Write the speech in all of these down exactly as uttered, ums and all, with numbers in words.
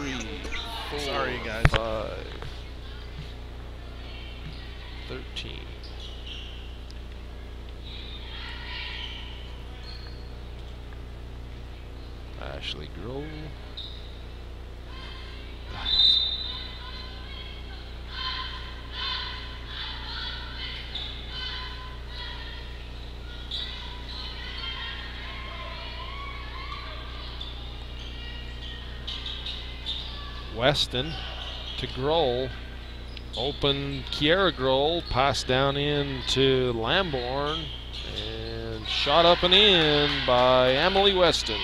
three, four, Sorry, guys. five, thirteen. Ashley Grove. Weston to Grohl. Open Kiera Grohl. Pass down in to Lamborn. And shot up and in by Emily Weston.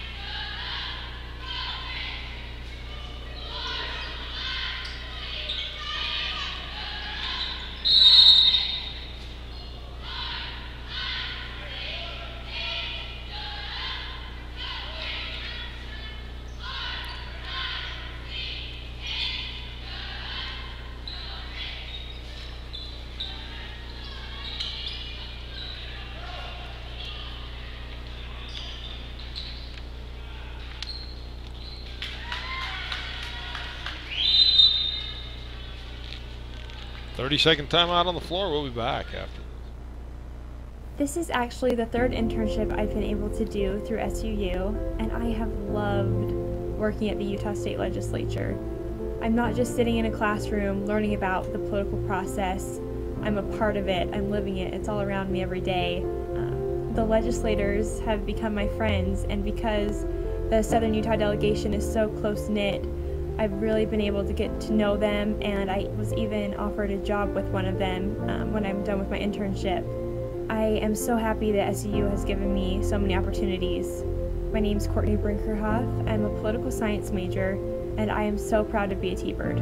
thirty second timeout on the floor. We'll be back after. This is actually the third internship I've been able to do through S U U, and I have loved working at the Utah State Legislature. I'm not just sitting in a classroom learning about the political process. I'm a part of it. I'm living it. It's all around me every day. Um, the legislators have become my friends, and because the Southern Utah delegation is so close-knit, I've really been able to get to know them, and I was even offered a job with one of them um, when I'm done with my internship. I am so happy that S U U has given me so many opportunities. My name's Courtney Brinkerhoff. I'm a political science major, and I am so proud to be a T-Bird.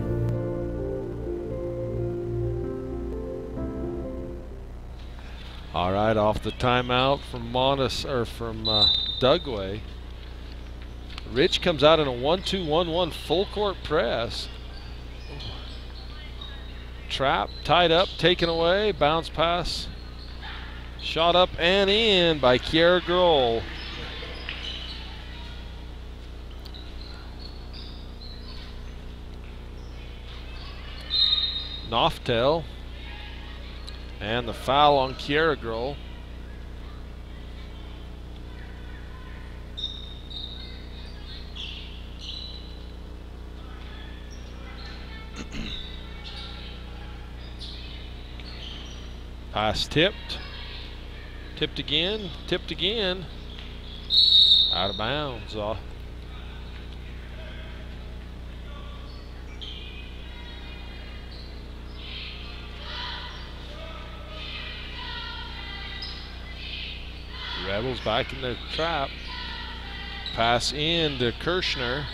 All right, off the timeout from Montes or from uh, Dugway. Rich comes out in a one two one one full court press. Trap, tied up, taken away, bounce pass. Shot up and in by Kiera Grohl. Noftel. And the foul on Kiera Grohl. Pass tipped. Tipped again. Tipped again. Out of bounds. Uh, Rebels back in the trap. Pass in to Kirshner.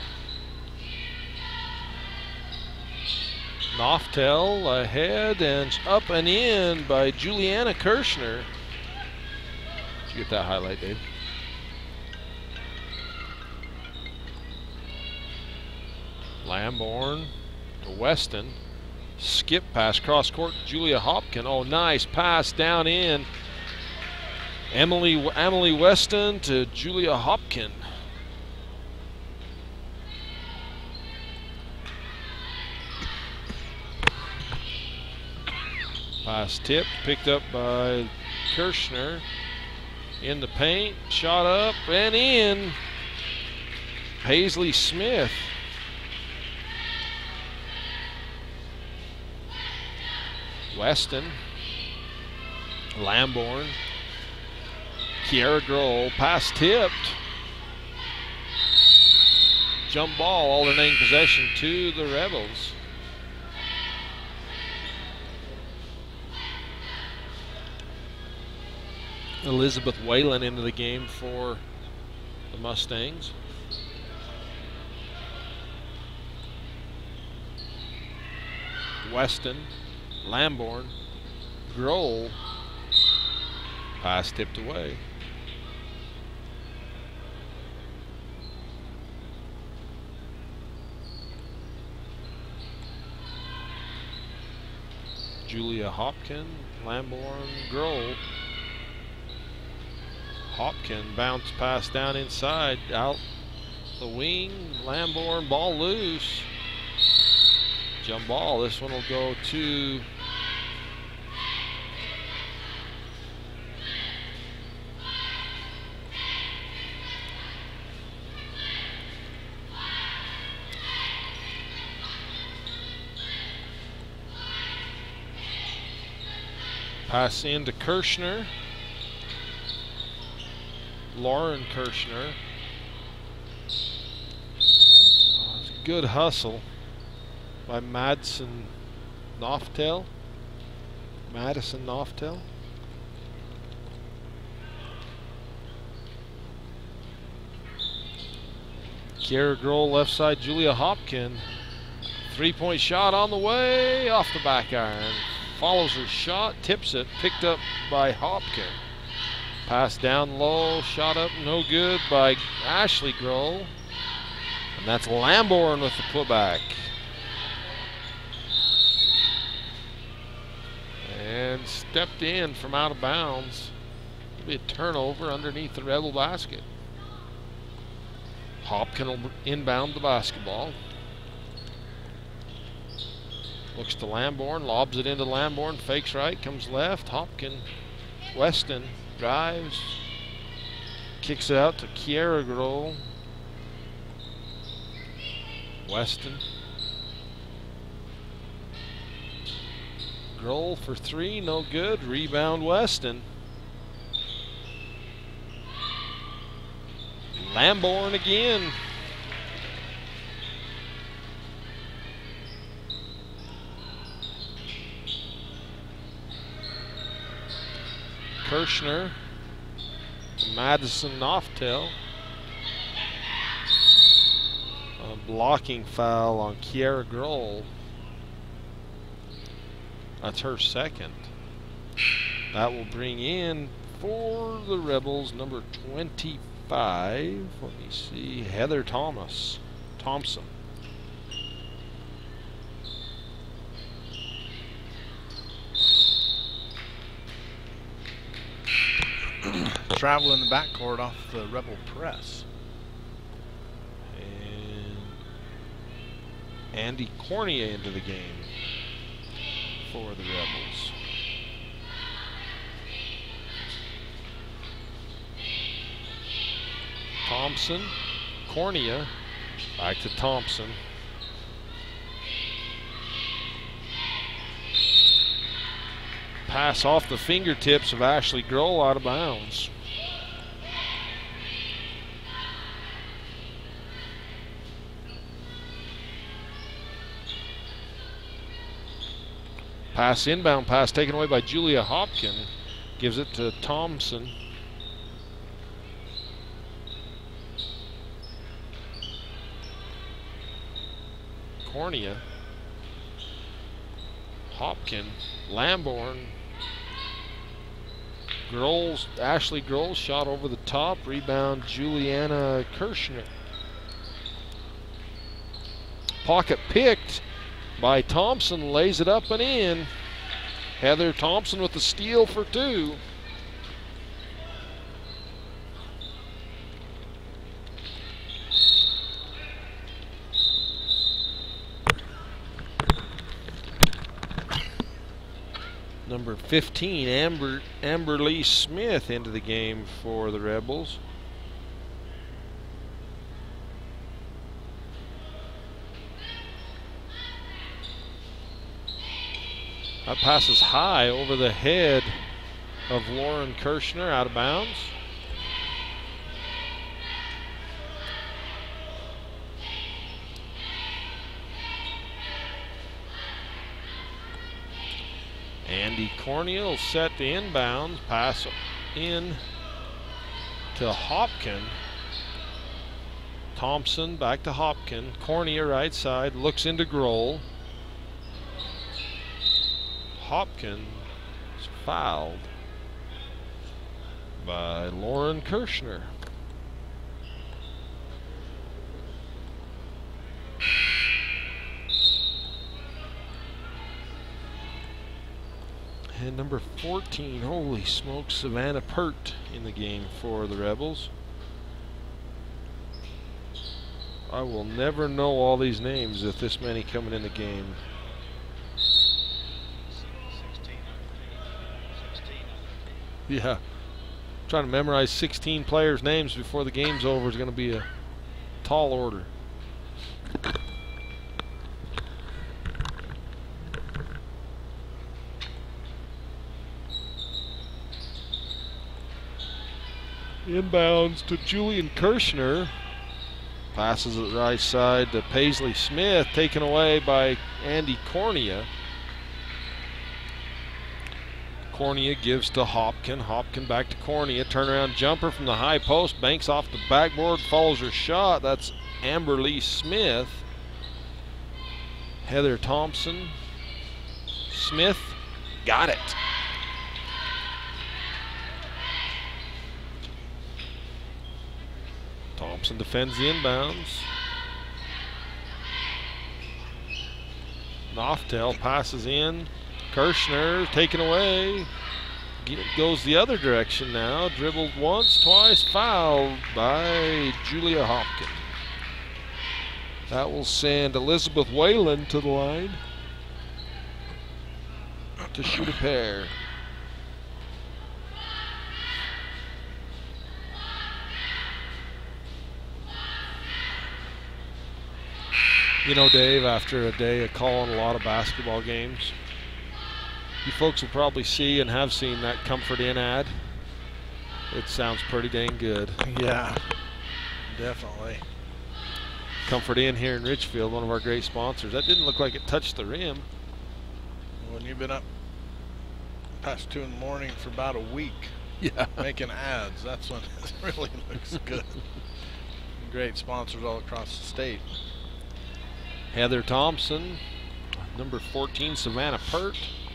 Noftel ahead and up and in by Juliana Kirshner. Did you get that highlight, Dave? Lamborn to Weston. Skip pass cross court. Julia Hopkin. Oh, nice pass down in. Emily Emily Weston to Julia Hopkin. Pass tipped, picked up by Kirshner. In the paint, shot up and in. Paisley Smith. Weston. Lamborn. Kiera Grohl, pass tipped. Jump ball, alternating possession to the Rebels. Elizabeth Whalen into the game for the Mustangs. Weston, Lamborn, Grohl, pass tipped away. Julia Hopkin, Lamborn, Grohl. Hopkin bounce pass down inside, out the wing. Lamborn, ball loose. Jump ball. This one will go to pass into Kirshner. Lauren Kirshner. Oh, it's a good hustle by Madison Noftel. Madison Noftel. Kiera Grohl left side, Julia Hopkin. Three-point shot on the way, off the back iron. Follows her shot, tips it, picked up by Hopkin. Pass down low, shot up, no good by Ashley Grohl. And that's Lamborn with the putback. And stepped in from out of bounds. It'll be a turnover underneath the Rebel basket. Hopkin will inbound the basketball. Looks to Lamborn, lobs it into Lamborn, fakes right, comes left. Hopkin, Weston drives, kicks it out to Kiera Grohl. Weston. Grohl for three, no good. Rebound Weston. Lamborn again. Kirshner to Madison Noftel. A blocking foul on Kiera Grohl. That's her second. That will bring in for the Rebels number twenty-five. Let me see. Heather Thomas. Thompson. Travel in the backcourt off the Rebel press. And Andy Cornier into the game for the Rebels. Thompson, Cornier, back to Thompson. Pass off the fingertips of Ashley Grohl out of bounds. Pass inbound pass taken away by Julia Hopkin. Gives it to Thompson. Cornier. Hopkin. Lamborn. Grohl's, Ashley Grohl shot over the top. Rebound Juliana Kirshner. Pocket picked by Thompson, lays it up and in. Heather Thompson with the steal for two. Number fifteen, Amber, Amber Lee Smith into the game for the Rebels. That passes high over the head of Lauren Kirshner, out of bounds. Andy Cornier will set the inbound, pass in to Hopkin. Thompson back to Hopkin. Cornier right side, looks into Grohl. Hopkin is fouled by Lauren Kirshner. And number fourteen, holy smokes, Savannah Pert in the game for the Rebels. I will never know all these names with this many coming in the game. Yeah. Trying to memorize sixteen players' names before the game's over is going to be a tall order. Inbounds to Julian Kirshner. Passes it right side to Paisley Smith, taken away by Andy Cornea. Cornea gives to Hopkin. Hopkin back to Cornea. Turnaround jumper from the high post. Banks off the backboard. Follows her shot. That's Amber Lee Smith. Heather Thompson. Smith. Got it. Thompson defends the inbounds. Noftel passes in. Kirshner taken away. Goes the other direction now. Dribbled once, twice, fouled by Julia Hopkin. That will send Elizabeth Whalen to the line to shoot a pair. You know, Dave, after a day of calling a lot of basketball games, you folks will probably see and have seen that Comfort Inn ad. It sounds pretty dang good. Yeah, definitely. Comfort Inn here in Richfield, one of our great sponsors. That didn't look like it touched the rim. When you've been up past two in the morning for about a week, yeah, making ads, that's when it really looks good. Great sponsors all across the state. Heather Thompson, number fourteen, Savannah Pert.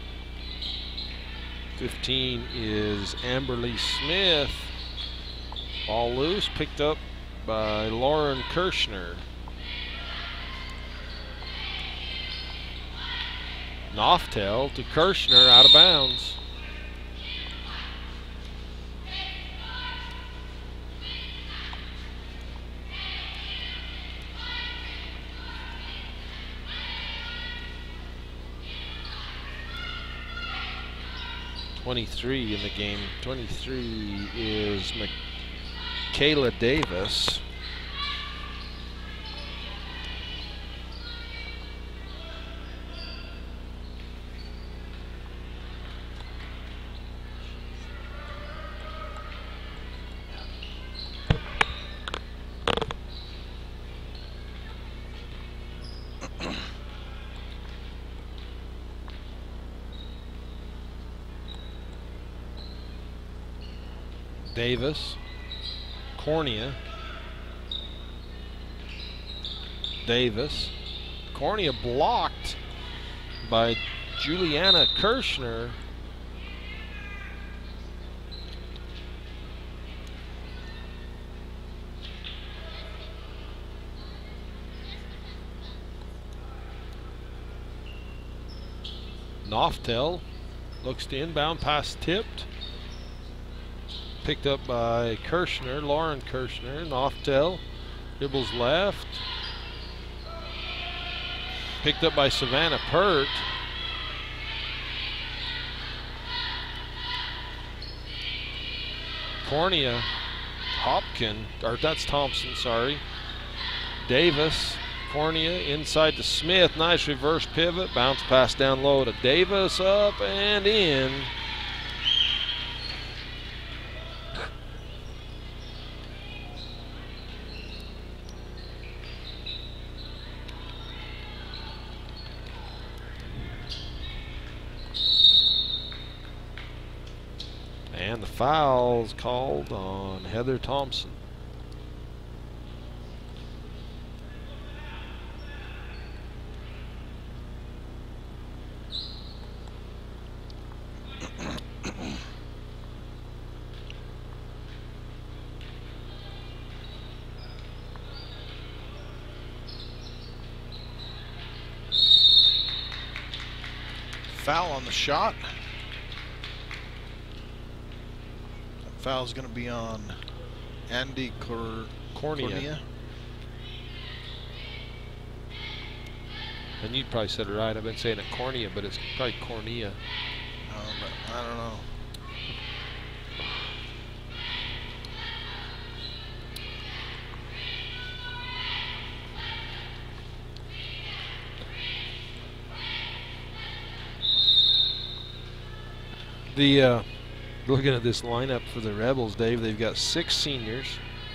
fifteen is Amberly Smith. Ball loose, picked up by Lauren Kirshner. Noftel to Kirshner, out of bounds. twenty-three in the game. twenty-three is Michaela Davis. Davis, Cornea, Davis, Cornea blocked by Juliana Kirshner. Noftel looks to inbound, pass tipped. Picked up by Kirshner, Lauren Kirshner. Noftel dribbles left. Picked up by Savannah Pert. Cornea, Hopkin, or that's Thompson, sorry. Davis, Cornea inside to Smith. Nice reverse pivot. Bounce pass down low to Davis, up and in. And the foul's called on Heather Thompson. Foul on the shot. Foul's going to be on Andy Cor Cornea. Cornea. And you probably said it right. I've been saying it cornea, but it's probably cornea. Um, but I don't know. The uh, looking at this lineup for the Rebels, Dave, they've got six seniors,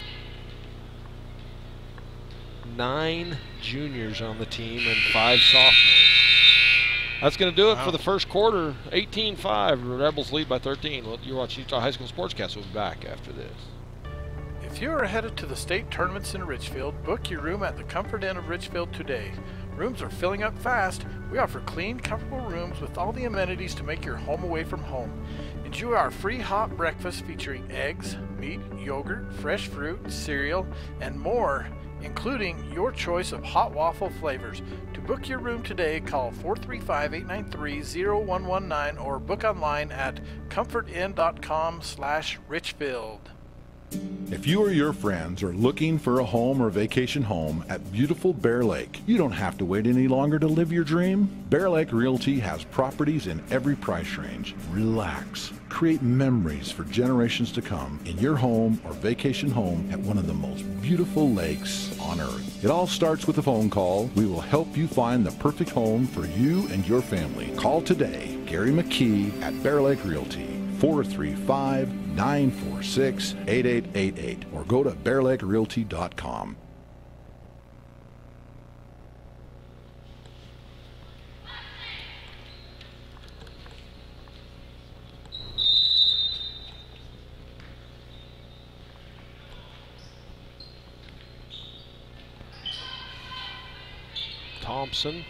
nine juniors on the team, and five sophomores. That's going to do it Wow. for the first quarter. eighteen five. Rebels lead by thirteen. Well, you're watching Utah High School Sportscast. We'll be back after this. If you are headed to the state tournaments in Richfield, book your room at the Comfort Inn of Richfield today. Rooms are filling up fast. We offer clean, comfortable rooms with all the amenities to make your home away from home. Enjoy our free hot breakfast featuring eggs, meat, yogurt, fresh fruit, cereal, and more, including your choice of hot waffle flavors. To book your room today, call four three five, eight nine three, zero one one nine or book online at comfortinn.com slash Richfield. If you or your friends are looking for a home or vacation home at beautiful Bear Lake, you don't have to wait any longer to live your dream. Bear Lake Realty has properties in every price range. Relax. Create memories for generations to come in your home or vacation home at one of the most beautiful lakes on earth. It all starts with a phone call. We will help you find the perfect home for you and your family. Call today, Gary McKee at Bear Lake Realty, four three five, nine four six, eight eight eight eight, or go to bear lake realty dot com. Thompson.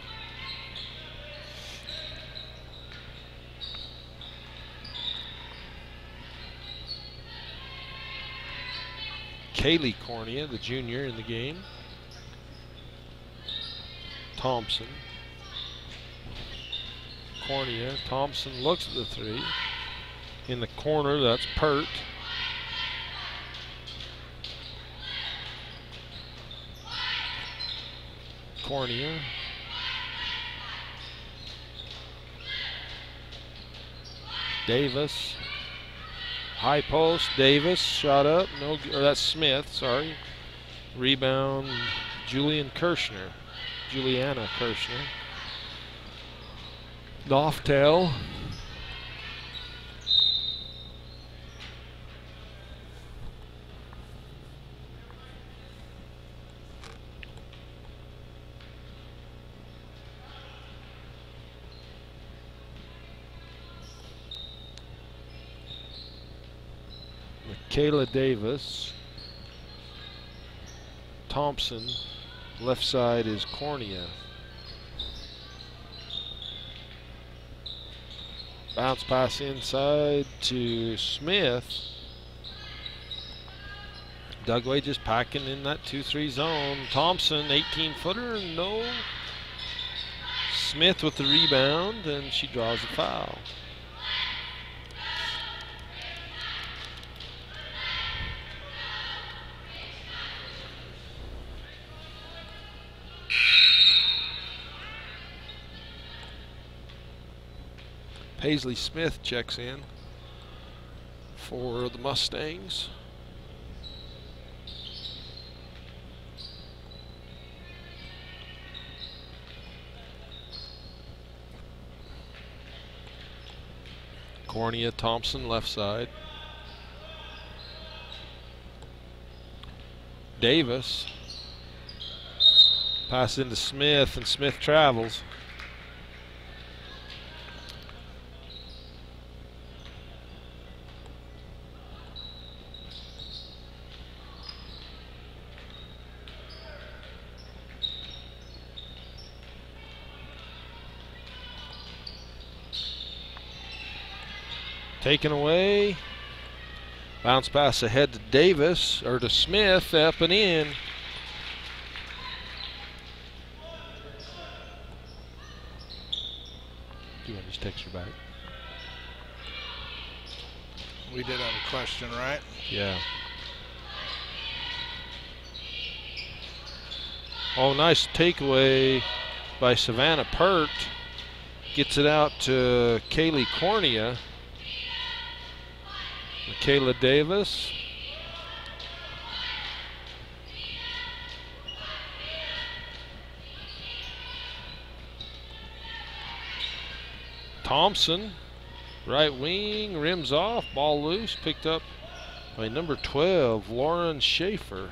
Kaylee Cornea, the junior in the game. Thompson. Cornea. Thompson looks at the three. In the corner, that's Pert. Cornea. Davis. High post, Davis, shot up, no, or that's Smith, sorry. Rebound, Julian Kirshner, Juliana Kirshner. Off tail. Kayla Davis. Thompson. Left side is Cornea. Bounce pass inside to Smith. Dugway just packing in that two three zone. Thompson, eighteen footer, no. Smith with the rebound, and she draws a foul. Paisley Smith checks in for the Mustangs. Cornea, Thompson, left side. Davis. Pass into Smith, and Smith travels. Taken away. Bounce pass ahead to Davis, or to Smith, up and in. Do you want to just text her back? We did have a question, right? Yeah. Oh, nice takeaway by Savannah Pert. Gets it out to Kaylee Cornea. Michaela Davis. Thompson, right wing, rims off, ball loose, picked up by number twelve, Lauren Schaefer.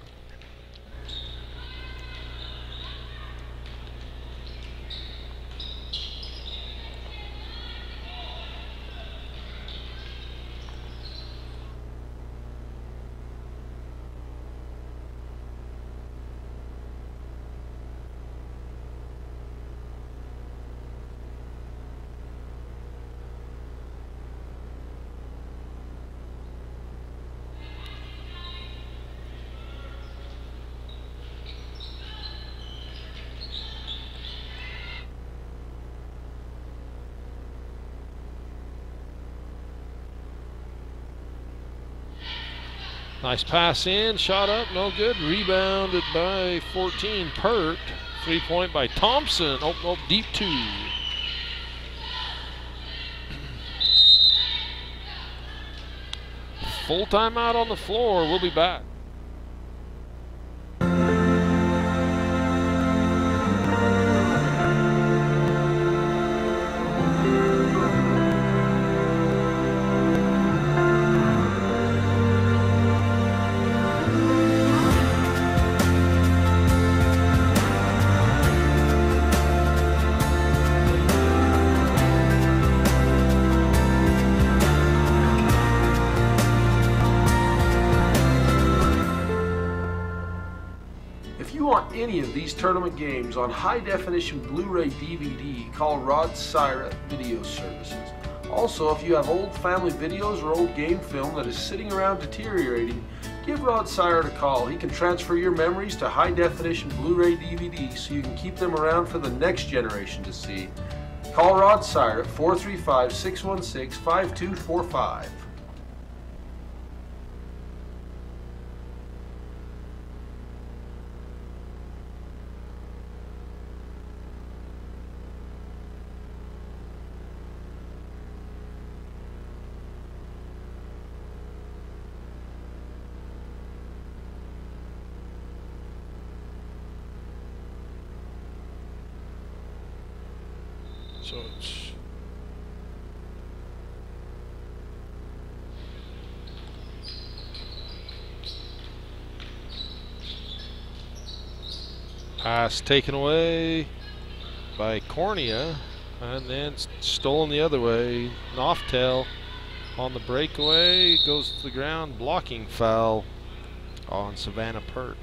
Nice pass in, shot up, no good. Rebounded by fourteen, Pert. Three point by Thompson. Oh, oh, deep two. Full timeout on the floor. We'll be back. Any of these tournament games on high-definition Blu-ray D V D, call Rod Syra Video Services. Also, if you have old family videos or old game film that is sitting around deteriorating, give Rod Syra a call. He can transfer your memories to high-definition Blu-ray D V D so you can keep them around for the next generation to see. Call Rod Syra at four three five, six one six, five two four five. So it's pass taken away by Cornea and then stolen the other way. Noftel on the breakaway, goes to the ground, blocking foul on Savannah Pert.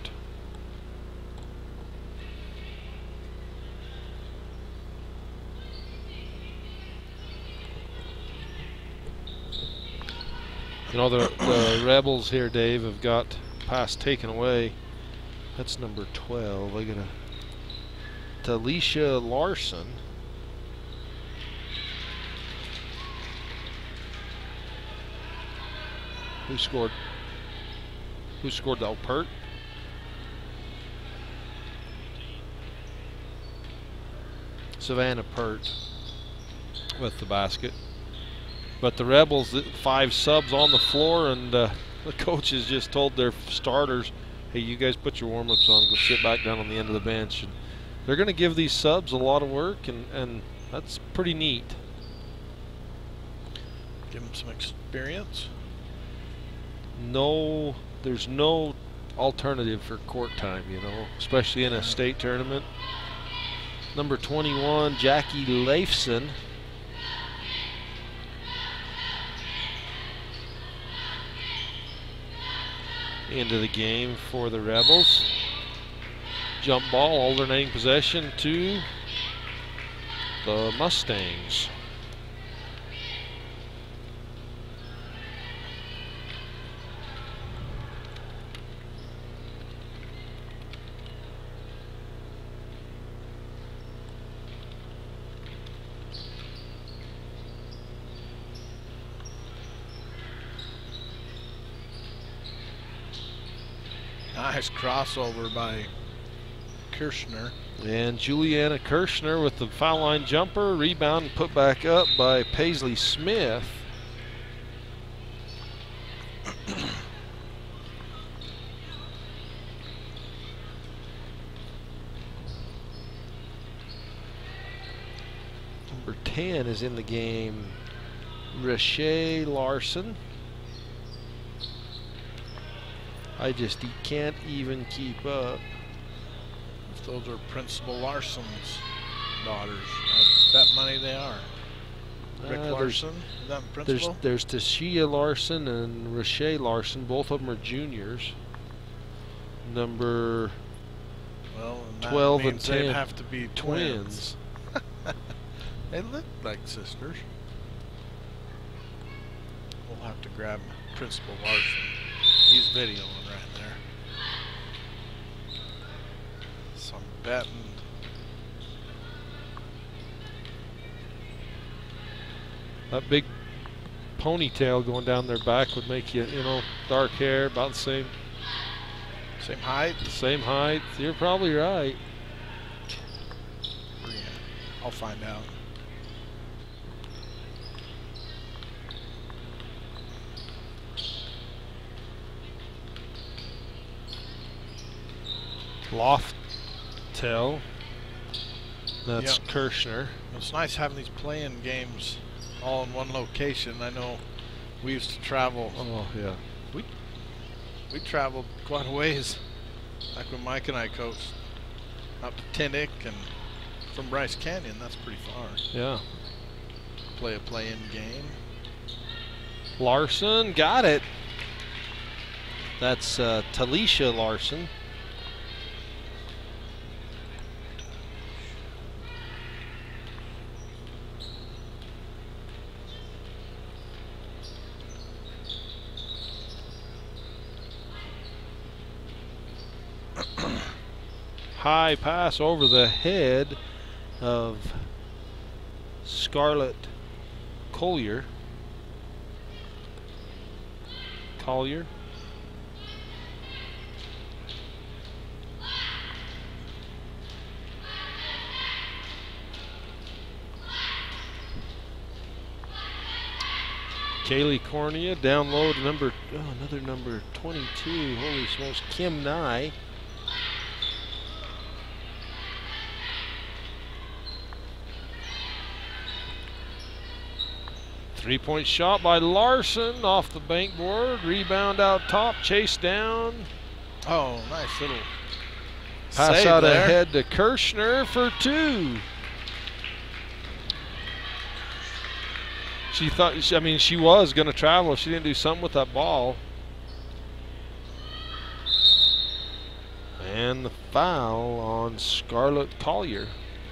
You know, the, the Rebels here, Dave, have got pass taken away. That's number twelve. I got a Talisha Larson. Who scored? Who scored that? Pert? Savannah Pert with the basket. But the Rebels, five subs on the floor, and uh, the coaches just told their starters, hey, you guys put your warm-ups on, go sit back down on the end of the bench. And they're going to give these subs a lot of work, and, and that's pretty neat. Give them some experience. No, there's no alternative for court time, you know, especially in a state tournament. Number twenty-one, Jackie Leifson. Into the game for the Rebels. Jump ball, alternating possession to the Mustangs. Nice crossover by Kirshner. And Juliana Kirshner with the foul line jumper. Rebound and put back up by Paisley Smith. Number ten is in the game. Rashay Larson. I just he can't even keep up. If those are Principal Larson's daughters, I bet money they are. Rick Uh, Larson, is that Principal? There's there's Tashia Larson and Rashay Larson. Both of them are juniors. Number well, and that twelve and means they'd ten have to be twins. twins. They look like sisters. We'll have to grab Principal Larson. He's videoing right there. So I'm betting. That big ponytail going down their back would make you, you know, dark hair, about the same Same height? same height. You're probably right. Yeah, I'll find out. Loftel. That's Yep. Kirshner. It's nice having these playing games all in one location. I know we used to travel. Oh yeah. We we traveled quite a ways back when Mike and I coached up to Tinnick and from Bryce Canyon. That's pretty far. Yeah. Play a play-in game. Larson got it. That's uh, Talisha Larson. High pass over the head of Scarlett Collier. Collier. Kaylee Cornea down low to number, oh, another number twenty-two. Holy smokes, Kim Nye. Three-point shot by Larson off the bank board. Rebound out top, chase down. Oh, nice little Pass save out there. ahead to Kirshner for two. She thought, I mean, she was going to travel if she didn't do something with that ball. And the foul on Scarlett Collier.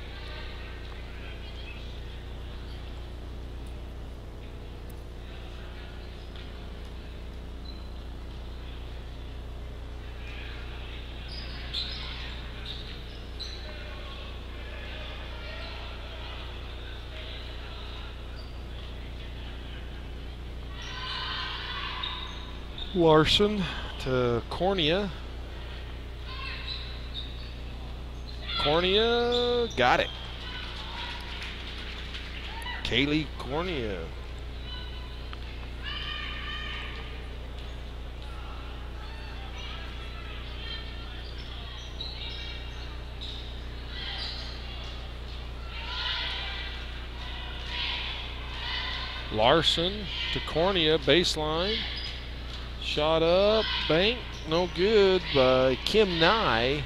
Larson to Cornea. Cornea got it. Kaylee Cornea. Larson to Cornea, baseline. Shot up, bank, no good by Kim Nye.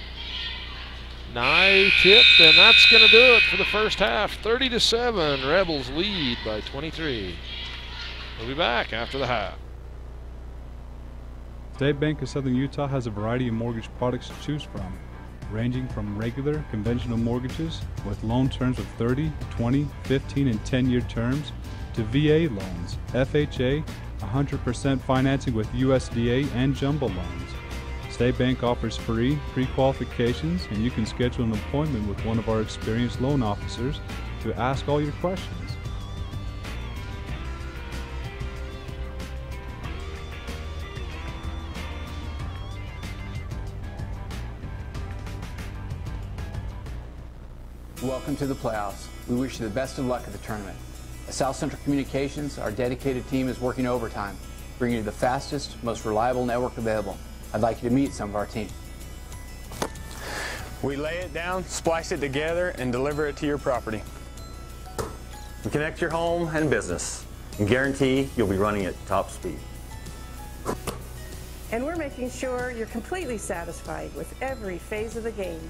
Nye tipped, and that's going to do it for the first half. thirty to seven, Rebels lead by twenty-three. We'll be back after the half. State Bank of Southern Utah has a variety of mortgage products to choose from, ranging from regular, conventional mortgages with loan terms of thirty, twenty, fifteen, and ten year terms to V A loans, F H A, one hundred percent financing with U S D A, and jumbo loans. State Bank offers free pre-qualifications, and you can schedule an appointment with one of our experienced loan officers to ask all your questions. Welcome to the playoffs. We wish you the best of luck at the tournament. At South Central Communications, our dedicated team is working overtime, bringing you the fastest, most reliable network available. I'd like you to meet some of our team. We lay it down, splice it together, and deliver it to your property. We connect your home and business and guarantee you'll be running at top speed. And we're making sure you're completely satisfied with every phase of the game.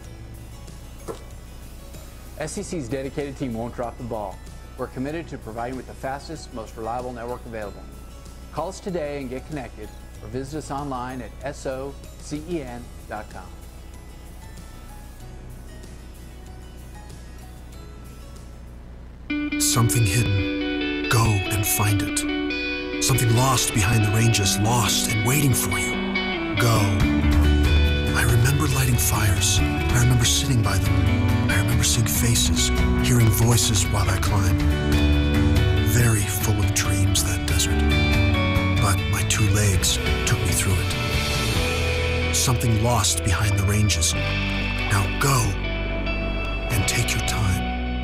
S C C's dedicated team won't drop the ball. We're committed to providing with the fastest, most reliable network available. Call us today and get connected, or visit us online at socen dot com. Something hidden. Go and find it. Something lost behind the ranges, lost and waiting for you. Go. I remember lighting fires. I remember sitting by them. I remember seeing faces, hearing voices while I climbed. Very full of dreams, that desert. But my two legs took me through it. Something lost behind the ranges. Now go and take your time.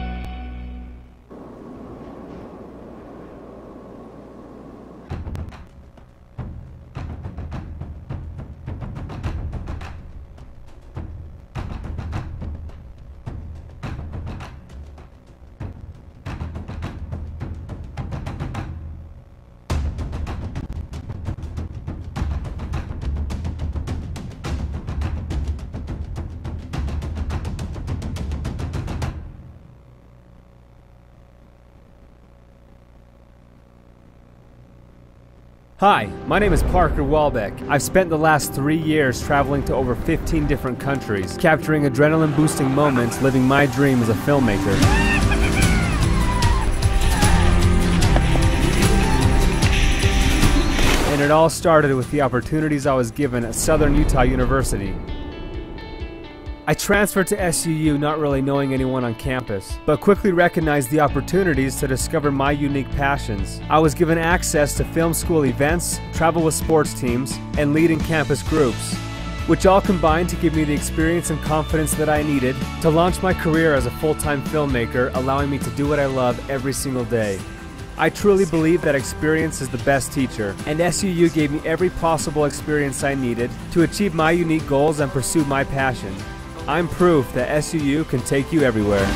Hi, my name is Parker Walbeck. I've spent the last three years traveling to over fifteen different countries, capturing adrenaline-boosting moments, living my dream as a filmmaker. And it all started with the opportunities I was given at Southern Utah University. I transferred to S U U not really knowing anyone on campus, but quickly recognized the opportunities to discover my unique passions. I was given access to film school events, travel with sports teams, and lead in campus groups, which all combined to give me the experience and confidence that I needed to launch my career as a full-time filmmaker, allowing me to do what I love every single day. I truly believe that experience is the best teacher, and S U U gave me every possible experience I needed to achieve my unique goals and pursue my passion. I'm proof that S U U can take you everywhere.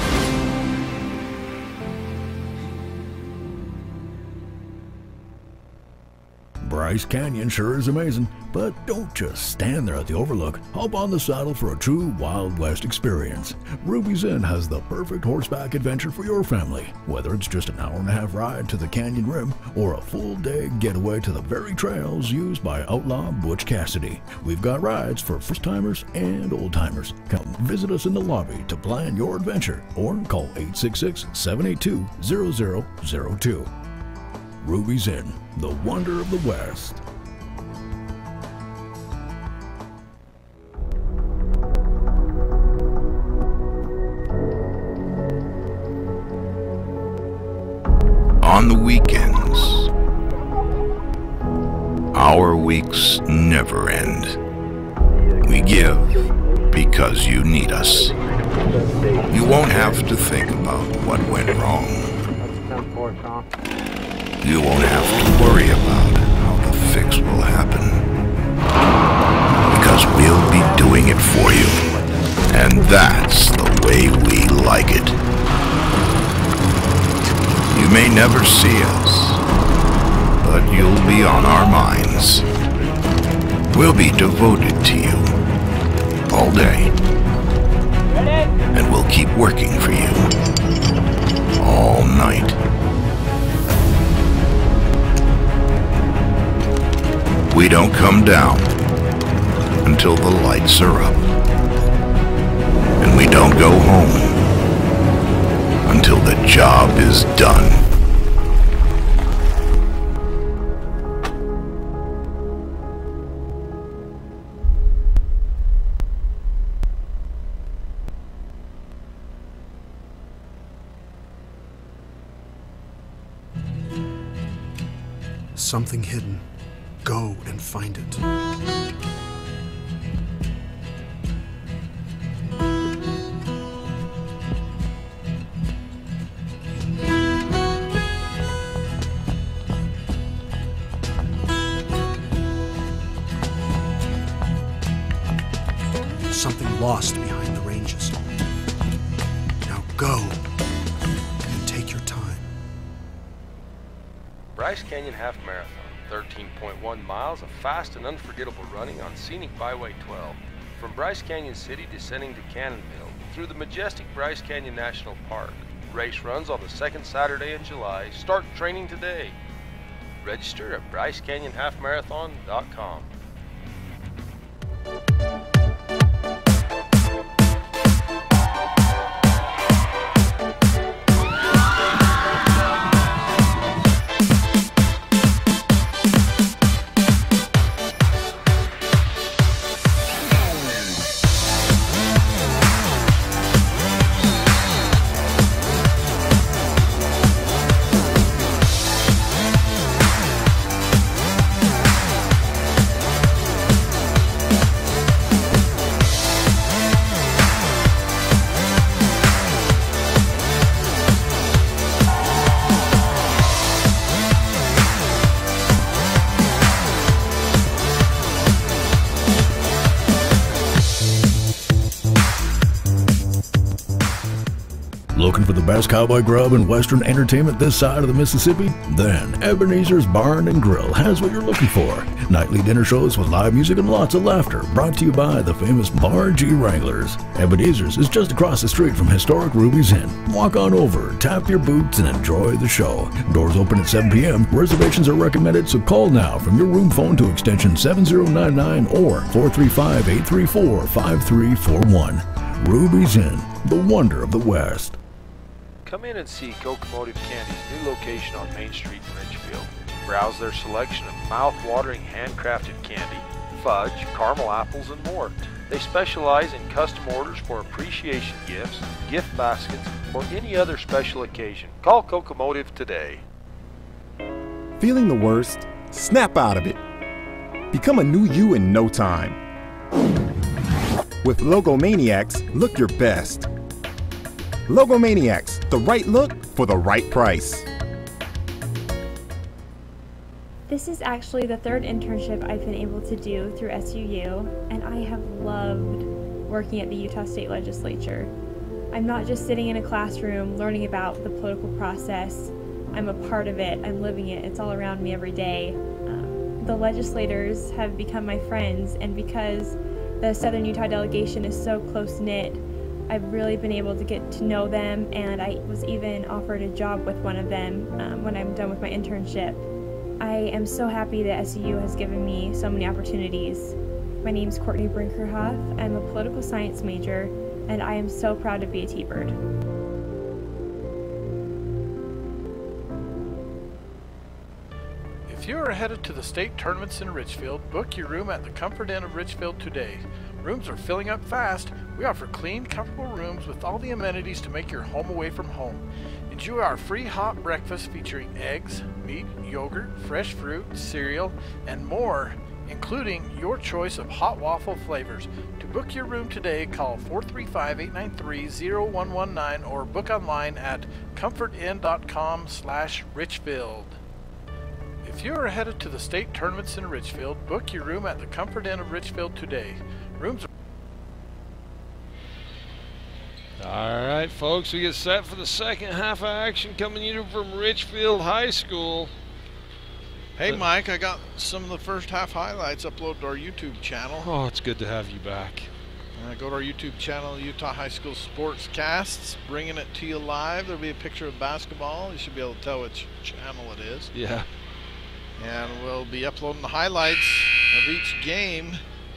Bryce Canyon sure is amazing, but don't just stand there at the overlook. Hop on the saddle for a true Wild West experience. Ruby's Inn has the perfect horseback adventure for your family. Whether it's just an hour and a half ride to the canyon rim or a full day getaway to the very trails used by outlaw Butch Cassidy, we've got rides for first-timers and old-timers. Come visit us in the lobby to plan your adventure or call eight six six, seven eight two, zero zero zero two. Ruby's Inn, the wonder of the West. On the weekends, our weeks never end. We give because you need us. You won't have to think about what went wrong. You won't have to worry about how the fix will happen, because we'll be doing it for you, and that's the way we like it. You may never see us, but you'll be on our minds. We'll be devoted to you all day, and we'll keep working for you all night. We don't come down until the lights are up, and we don't go home until the job is done. Something hidden. Go and find it. lost behind the ranges. Now go and take your time. Bryce Canyon Half Marathon, thirteen point one miles of fast and unforgettable running on scenic Byway twelve. From Bryce Canyon City descending to Cannonville through the majestic Bryce Canyon National Park. Race runs on the second Saturday in July. Start training today. Register at bryce canyon half marathon dot com. Looking for the best cowboy grub and western entertainment this side of the Mississippi? Then Ebenezer's Barn and Grill has what you're looking for. Nightly dinner shows with live music and lots of laughter, brought to you by the famous Bar G Wranglers. Ebenezer's is just across the street from historic Ruby's Inn. Walk on over, tap your boots, and enjoy the show. Doors open at seven p m Reservations are recommended, so call now from your room phone to extension seven zero nine nine or four three five, eight three four, five three four one. Ruby's Inn, the wonder of the West. Come in and see Cocomotive Candy's new location on Main Street in Richfield. Browse their selection of mouth-watering handcrafted candy, fudge, caramel apples, and more. They specialize in custom orders for appreciation gifts, gift baskets, or any other special occasion. Call Cocomotive today. Feeling the worst? Snap out of it. Become a new you in no time. With Logomaniacs, look your best. Logomaniacs, the right look for the right price. This is actually the third internship I've been able to do through S U U, and I have loved working at the Utah State Legislature. I'm not just sitting in a classroom learning about the political process. I'm a part of it. I'm living it. It's all around me every day. Um, the legislators have become my friends, and because the Southern Utah delegation is so close-knit, I've really been able to get to know them, and I was even offered a job with one of them um, when I'm done with my internship. I am so happy that S U U has given me so many opportunities. My name's Courtney Brinkerhoff. I'm a political science major, and I am so proud to be a T-Bird. If you are headed to the state tournaments in Richfield, book your room at the Comfort Inn of Richfield today. Rooms are filling up fast. We offer clean, comfortable rooms with all the amenities to make your home away from home. Enjoy our free hot breakfast featuring eggs, meat, yogurt, fresh fruit, cereal, and more, including your choice of hot waffle flavors. To book your room today, call four three five, eight nine three, zero one one nine or book online at comfort inn dot com slash Richfield. If you are headed to the state tournaments in Richfield, book your room at the Comfort Inn of Richfield today. Rooms are All right, folks, we get set for the second half of action coming in from Richfield High School. Hey, Mike, I got some of the first half highlights uploaded to our YouTube channel. Oh, it's good to have you back. Uh, go to our YouTube channel, Utah High School Sportscasts, bringing it to you live. There'll be a picture of basketball. You should be able to tell which channel it is. Yeah. And we'll be uploading the highlights of each game.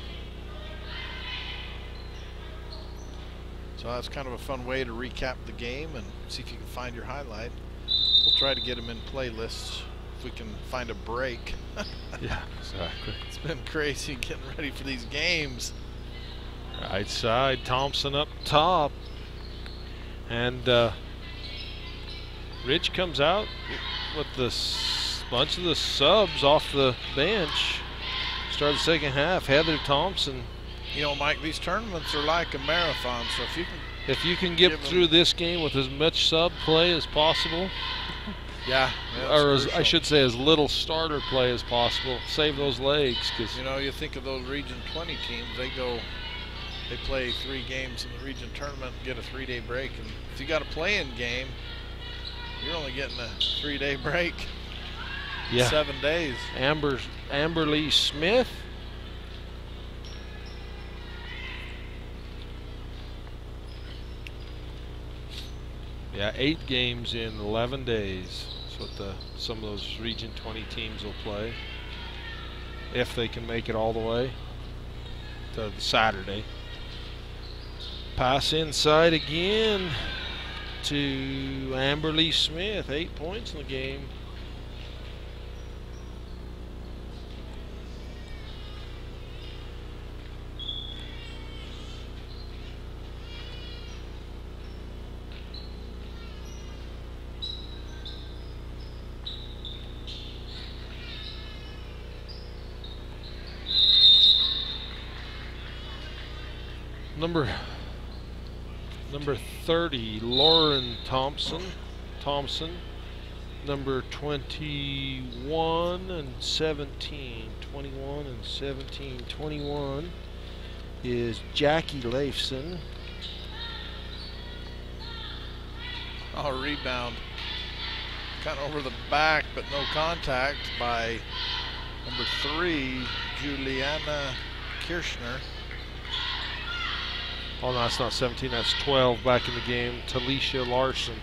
So that's kind of a fun way to recap the game and see if you can find your highlight. We'll try to get them in playlists if we can find a break. Yeah, exactly. It's been crazy getting ready for these games. Right side, Thompson up top. And uh, Rich comes out with the bunch of the subs off the bench. Start the second half. Heather Thompson. You know, Mike, these tournaments are like a marathon, so if you can if you can get through this game with as much sub play as possible, yeah, or as, I should say as little starter play as possible, save those legs. Cause you know, you think of those Region twenty teams, they go they play three games in the region tournament and get a three-day break. And if you got a play-in game, you're only getting a three-day break. Yeah. Seven days. Amber Amberly Smith. Yeah, eight games in eleven days. That's what the some of those Region twenty teams will play, if they can make it all the way to the Saturday. Pass inside again to Amberly Smith. Eight points in the game. Number number thirty, Lauren Thompson. Thompson. Number twenty-one and seventeen. twenty-one and seventeen. twenty-one is Jackie Leifson. Oh, rebound. Kind of over the back, but no contact by number three, Juliana Kirchner. Oh, no, that's not seventeen, that's twelve back in the game. Talisha Larson.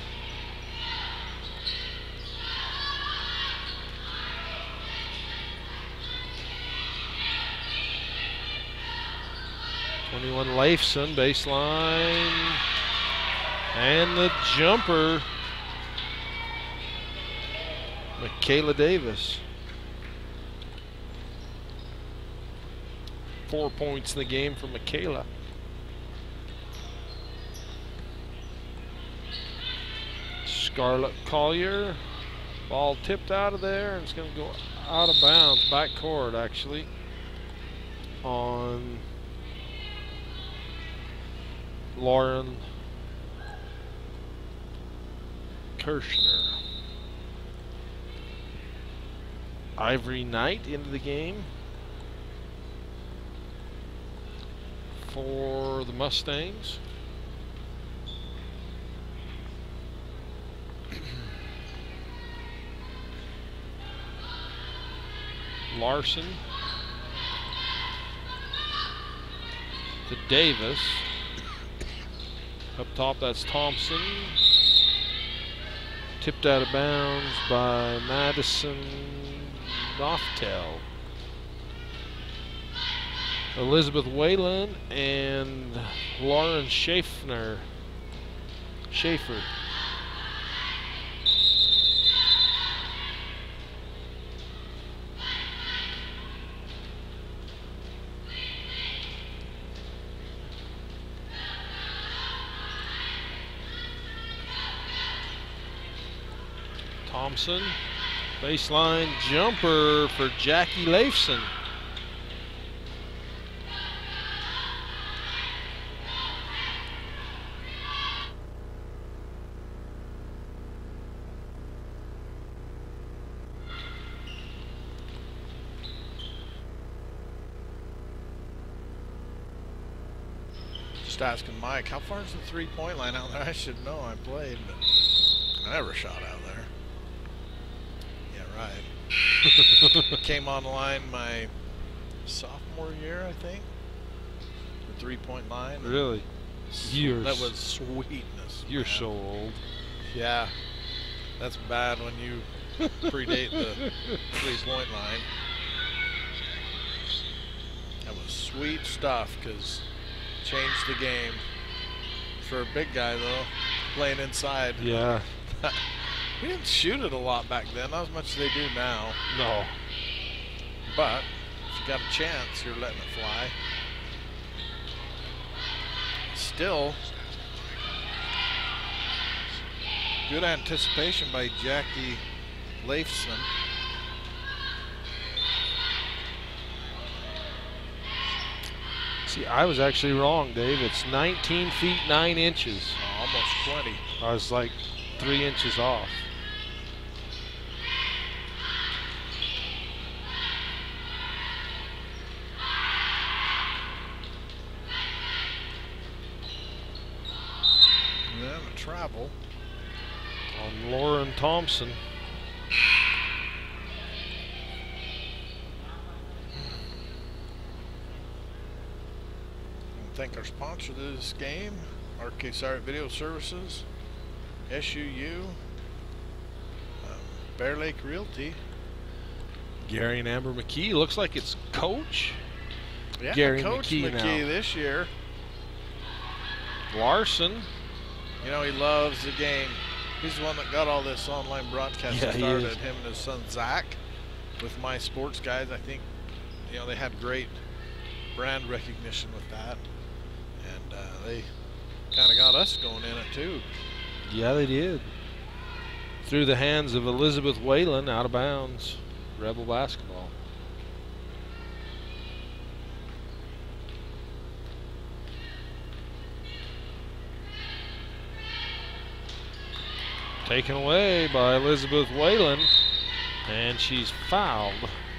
twenty-one Leifson, baseline. And the jumper. Michaela Davis. Four points in the game for Michaela. Scarlett Collier, ball tipped out of there, and it's going to go out of bounds, back court actually, on Lauren Kirschner. Ivory Knight into the game for the Mustangs. Larson to Davis. Up top, that's Thompson. Tipped out of bounds by Madison Noftel. Elizabeth Whalen and Lauren Schaffner. Schaefer. Thompson, baseline jumper for Jackie Leifson. Just asking Mike, how far is the three-point line out there? I should know, I played, but I never shot out there. Right. Came on the line my sophomore year, I think. The three-point line. Really? Years. That was sweetness. You're man. so old. Yeah. That's bad when you predate the three-point line. That was sweet stuff because it changed the game. For a big guy, though, playing inside. Yeah. We didn't shoot it a lot back then, not as much as they do now. No. But if you got a chance, you're letting it fly. Still, good anticipation by Jackie Leifson. See, I was actually wrong, Dave. It's nineteen feet nine inches. Oh, almost twenty. I was like three inches off. travel. On Lauren Thompson. And thank our sponsor of this game, R K Siret Video Services, S U U, um, Bear Lake Realty. Gary and Amber McKee. Looks like it's Coach. Yeah, Gary Coach McKee, McKee now. this year. Larson. You know, he loves the game. He's the one that got all this online broadcasting Yeah, he started. is. Him and his son Zach with My Sports Guys. I think, you know, they had great brand recognition with that, and uh, they kind of got us going in it too. Yeah, they did. Through the hands of Elizabeth Whalen, out of bounds. Rebel basketball. Taken away by Elizabeth Whalen, and she's fouled.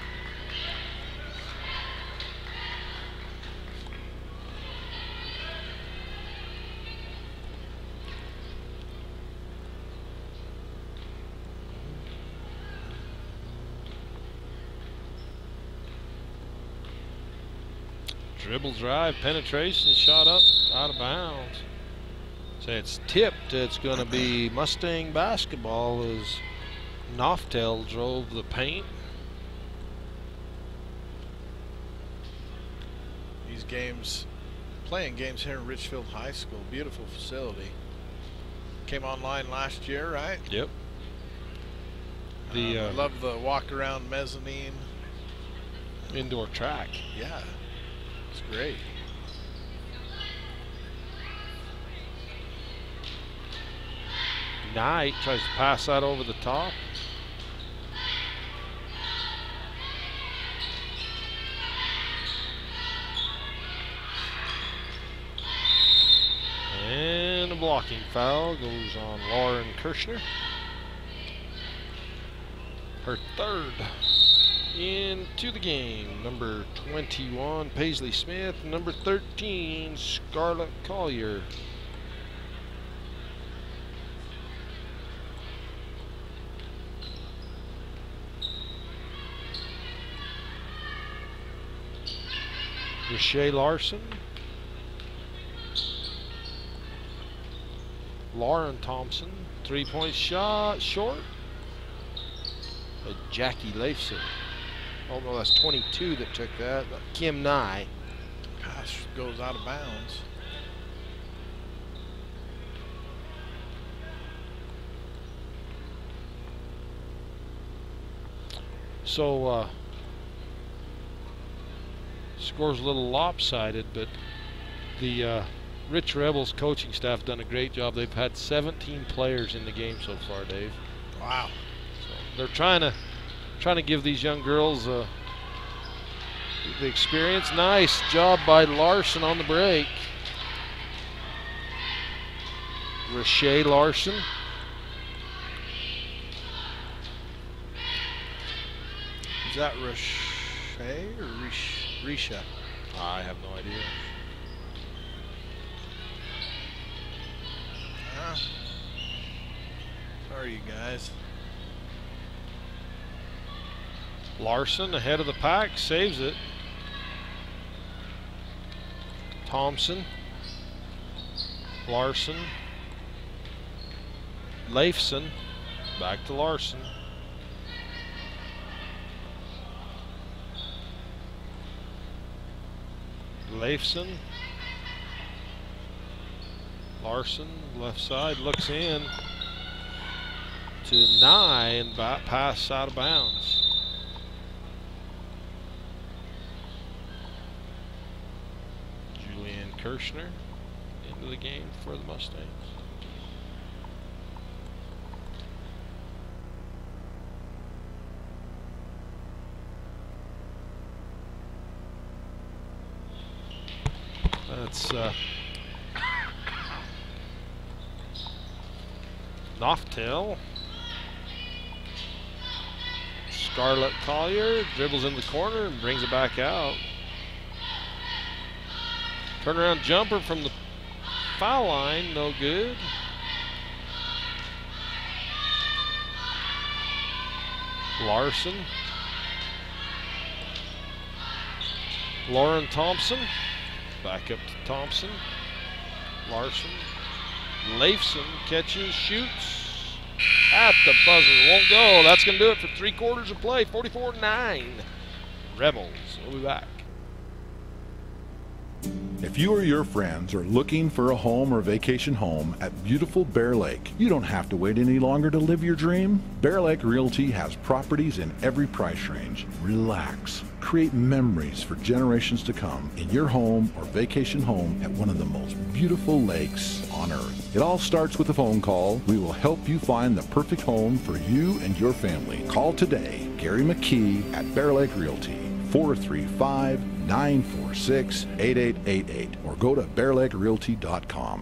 Dribble drive, penetration, shot up, out of bounds. So it's tipped. It's going to be Mustang basketball as Noftel drove the paint. These games, playing games here in Richfield High School, beautiful facility. Came online last year, right? Yep. The um, uh, I love the walk around mezzanine. Indoor track. Yeah, it's great. Knight tries to pass that over the top. And a blocking foul goes on Lauren Kirshner. Her third into the game. Number twenty-one, Paisley Smith. Number thirteen, Scarlett Collier. Rashay Larson. Lauren Thompson. Three-point shot, short. But Jackie Leifson. Oh no, that's twenty-two that took that. But Kim Nye. Pass goes out of bounds. So, uh, score's a little lopsided, but the uh, Rich Rebels coaching staff done a great job. They've had seventeen players in the game so far, Dave. Wow. So they're trying to trying to give these young girls uh, the experience. Nice job by Larson on the break. Rashay Larson. Is that Rashay or Rish Risha? I have no idea. Ah. Sorry, you guys. Larson ahead of the pack, saves it. Thompson. Larson. Leifson. Back to Larson. Leifson. Larson, left side, looks in to Nye and pass out of bounds. Julianne Kirshner into the game for the Mustangs. That's uh, Noftel. Scarlett Collier dribbles in the corner and brings it back out. Turnaround jumper from the foul line, no good. Larson. Lauren Thompson. Back up to Thompson. Larson. Leifson catches, shoots. At the buzzer. Won't go. That's going to do it for three quarters of play. forty-four nine. Rebels. We'll be back. If you or your friends are looking for a home or vacation home at beautiful Bear Lake, you don't have to wait any longer to live your dream. Bear Lake Realty has properties in every price range. Relax. Create memories for generations to come in your home or vacation home at one of the most beautiful lakes on earth. It all starts with a phone call. We will help you find the perfect home for you and your family. Call today, Gary McKee at Bear Lake Realty, four three five, nine four six, eight eight eight eight, or go to bear lake realty dot com.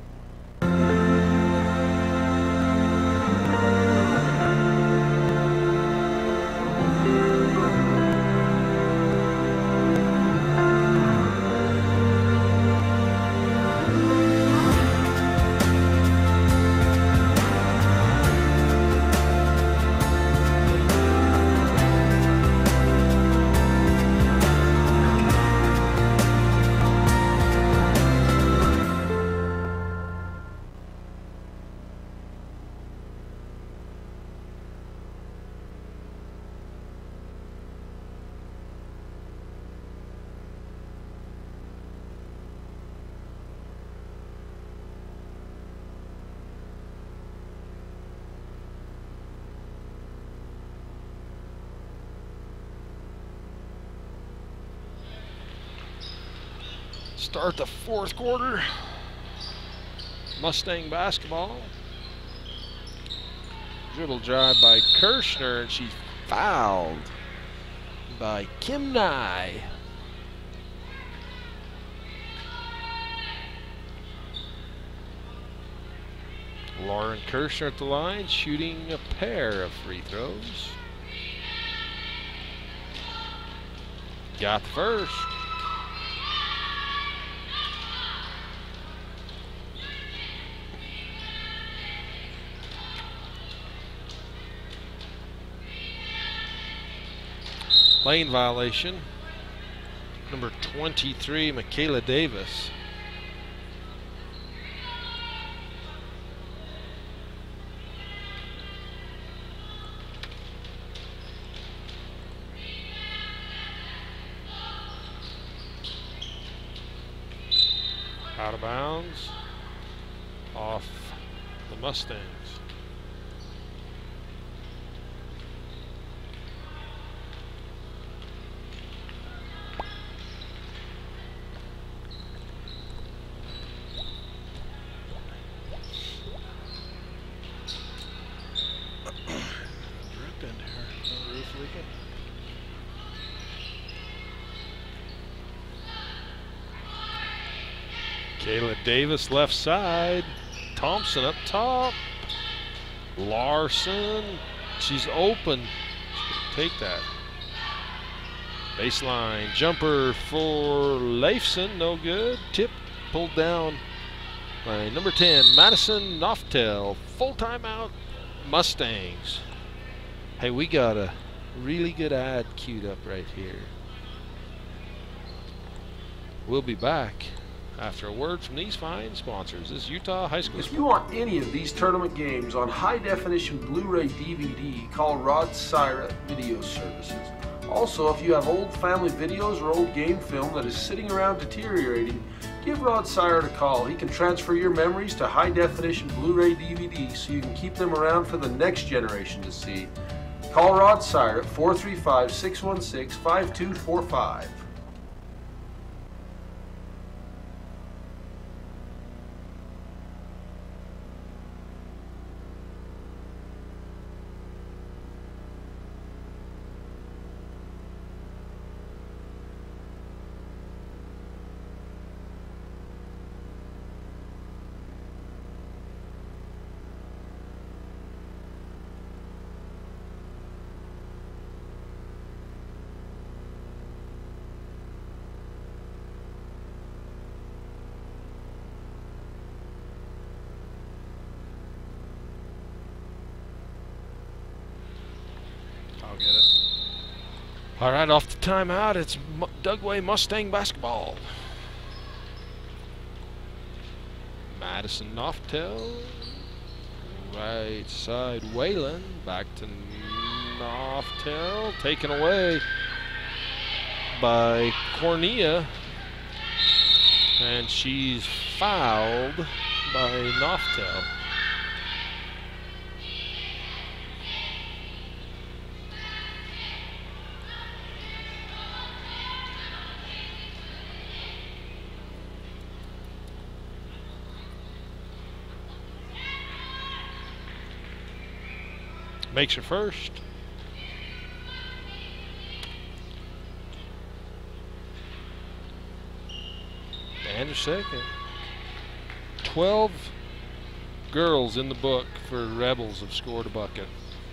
Start the fourth quarter. Mustang basketball. Dribble drive by Kirshner, and she's fouled by Kim Nye. Lauren Kirshner at the line, shooting a pair of free throws. Got the first. Lane violation. Number twenty-three, Michaela Davis. Out of bounds. Off the Mustangs. Kayla Davis left side. Thompson up top. Larson. She's open. She can take that. Baseline jumper for Leifson. No good. Tip pulled down by number ten, Madison Noftel. Full timeout, Mustangs. Hey, we got a really good ad queued up right here. We'll be back after a word from these fine sponsors. This is Utah High School. If you want any of these tournament games on high-definition Blu-ray D V D, call Rod Syra Video Services. Also, if you have old family videos or old game film that is sitting around deteriorating, give Rod Syra a call. He can transfer your memories to high-definition Blu-ray D V D so you can keep them around for the next generation to see. Call Rod Syra at four three five, six one six, five two four five. All right, off the timeout, it's M Dugway Mustang basketball. Madison Noftel, right side Whalen, back to Noftel, taken away by Cornea, and she's fouled by Noftel. Makes her first. And her second. Twelve girls in the book for Rebels have scored a bucket.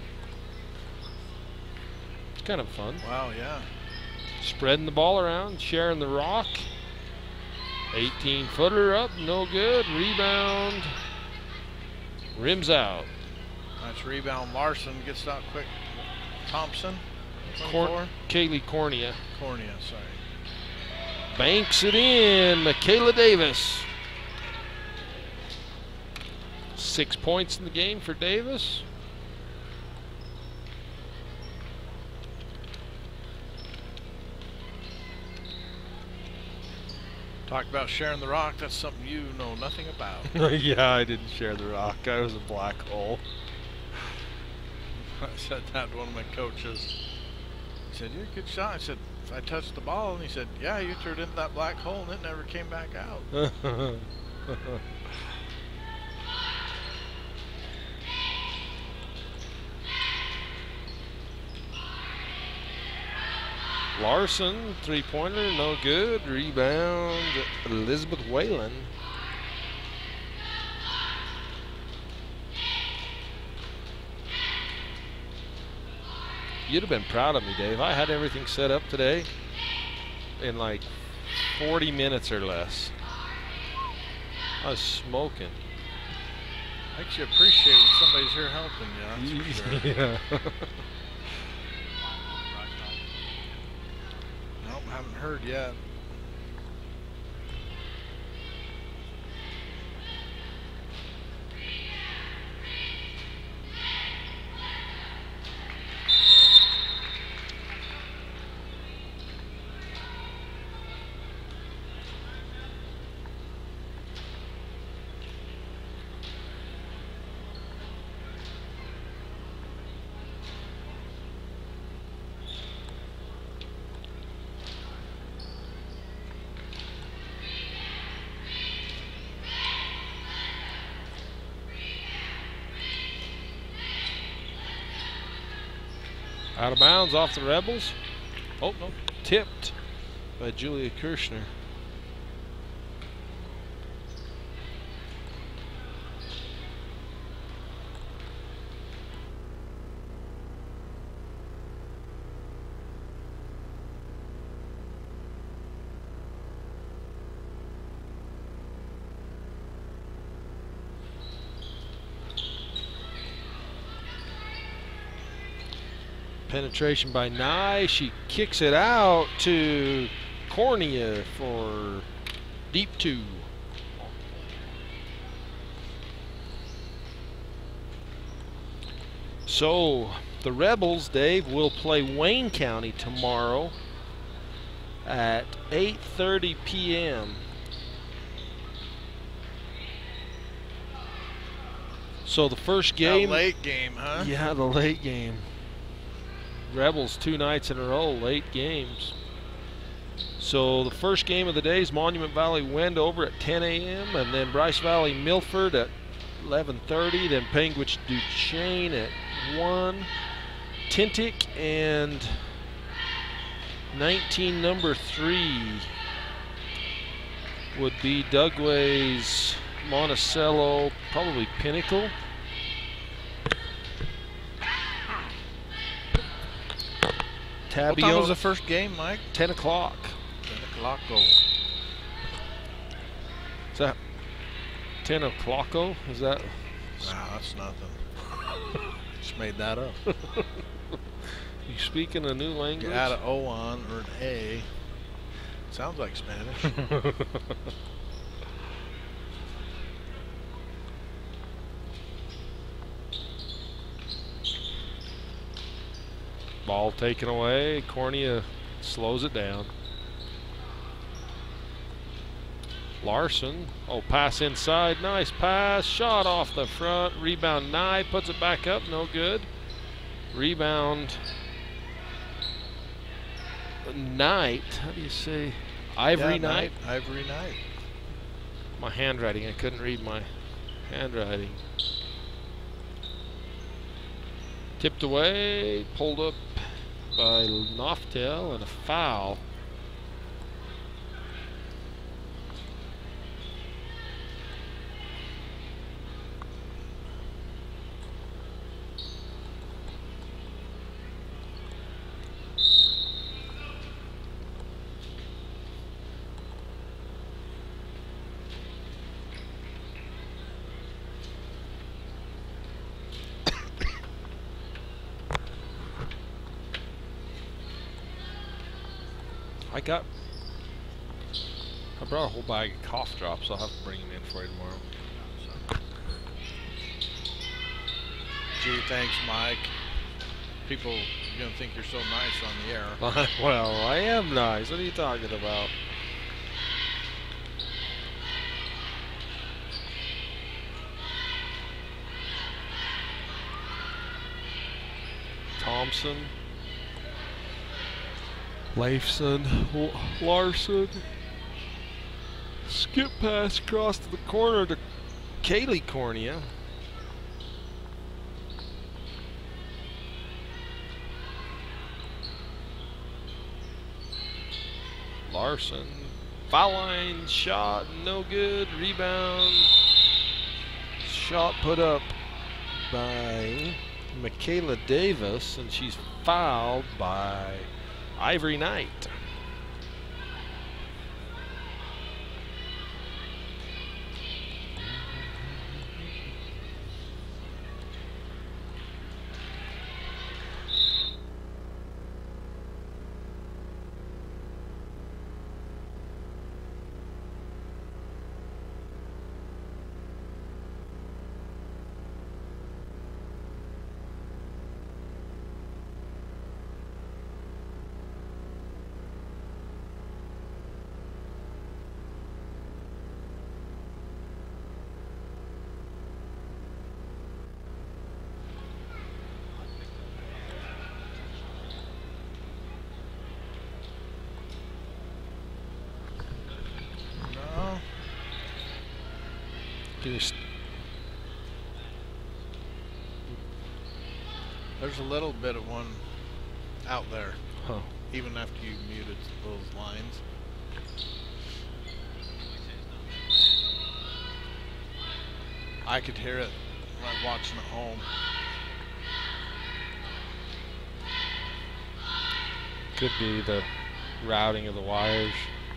It's kind of fun. Wow, yeah. Spreading the ball around, sharing the rock. eighteen footer up, no good. Rebound. Rims out. Nice rebound. Larson gets out quick. Thompson. Cor Kaylee Cornea. Cornea, sorry. Banks it in. Michaela Davis. Six points in the game for Davis. Talk about sharing the rock. That's something you know nothing about. Yeah, I didn't share the rock. I was a black hole. I said that to one of my coaches. He said, "You're a good shot." I said, "I touched the ball," and he said, "Yeah, you threw it into that black hole, and it never came back out." Larson, three-pointer, no good. Rebound, Elizabeth Whalen. You'd have been proud of me, Dave. I had everything set up today in like forty minutes or less. I was smoking. Makes you appreciate when somebody's here helping you, that's for sure. Yeah. Nope, haven't heard yet. Out of bounds off the Rebels. Oh, no. Tipped by Julia Kirshner. Penetration by Nye. She kicks it out to Cornea for deep two. So the Rebels, Dave, will play Wayne County tomorrow at eight thirty p m So the first game. A late game, huh? Yeah, the late game. Rebels two nights in a row, late games. So the first game of the day is Monument Valley Wendover at ten a m and then Bryce Valley Milford at eleven thirty, then Panguitch Duchesne at one. Tintic and nineteen number three would be Dugway's Monticello, probably Pinnacle. Tabio. What time was the first game, Mike? ten o'clock. ten o'clock go. Is that ten o'clock? Is that? Wow, that's nothing. Just made that up. You speaking a new language? You add an O on or an A. Sounds like Spanish. Ball taken away. Cornea slows it down. Larson. Oh, pass inside. Nice pass. Shot off the front. Rebound Nye. Puts it back up. No good. Rebound Knight. How do you say? Ivory yeah, Knight? Ivory Knight. My handwriting. I couldn't read my handwriting. Tipped away. Pulled up by Noftel and a foul. I got, I brought a whole bag of cough drops. I'll have to bring them in for you tomorrow. Gee, thanks, Mike. People are going to think you're so nice on the air. Well, I am nice. What are you talking about? Thompson. Leifson, L Larson, skip pass across to the corner to Kaylee Cornea. Larson, foul line shot, no good. Rebound, shot put up by Michaela Davis, and she's fouled by Ivory Knight. Just There's a little bit of one out there, huh. even after you muted those lines. I could hear it when I'm watching at home. Could be the routing of the wires.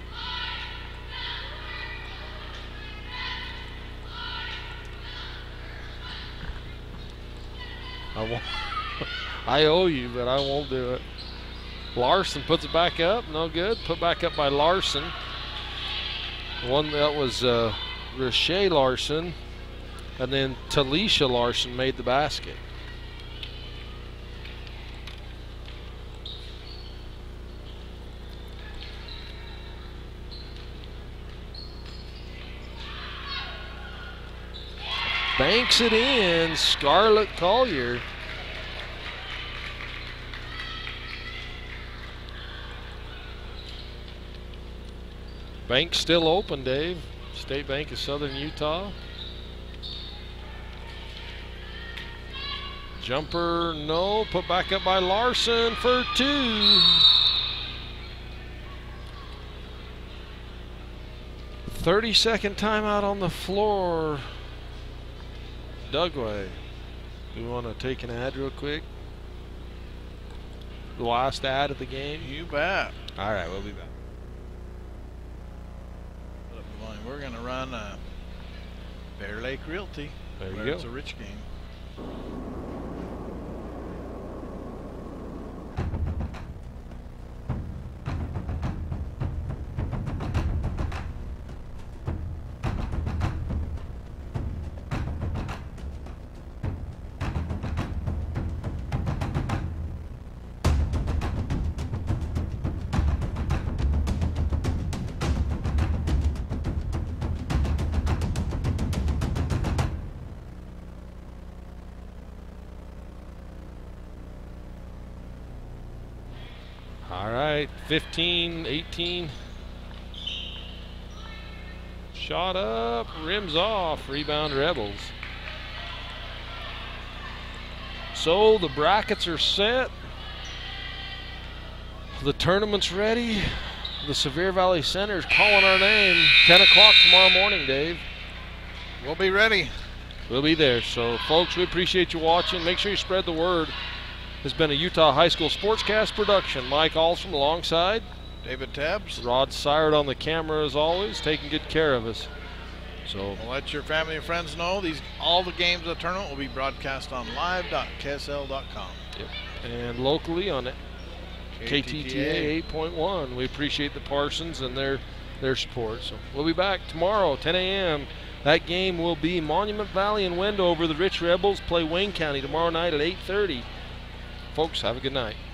I won't. I owe you, but I won't do it. Larson puts it back up. No good. Put back up by Larson. One that was uh, Rashay Larson. And then Talisha Larson made the basket. Banks it in, Scarlett Collier. Bank still open, Dave. State Bank of Southern Utah. Jumper, no. Put back up by Larson for two. thirty second timeout on the floor. Dugway. We want to take an ad real quick? The last ad of the game? You bet. All right, we'll be back. We're going to run a Bear Lake Realty. There you where go. It's a rich game. All right, fifteen, eighteen. Shot up, rims off, rebound Rebels. So the brackets are set. The tournament's ready. The Sevier Valley Center is calling our name. ten o'clock tomorrow morning, Dave. We'll be ready. We'll be there. So, folks, we appreciate you watching. Make sure you spread the word. This has been a Utah High School Sportscast production. Mike Alstrom alongside David Tabbs. Rod Sired on the camera as always, taking good care of us. So we'll let your family and friends know these all the games of the tournament will be broadcast on live dot K S L dot com. Yep. And locally on K T T A eight point one. We appreciate the Parsons and their their support. So we'll be back tomorrow, ten A M That game will be Monument Valley and Wendover. The Rich Rebels play Wayne County tomorrow night at eight thirty. Folks, have a good night.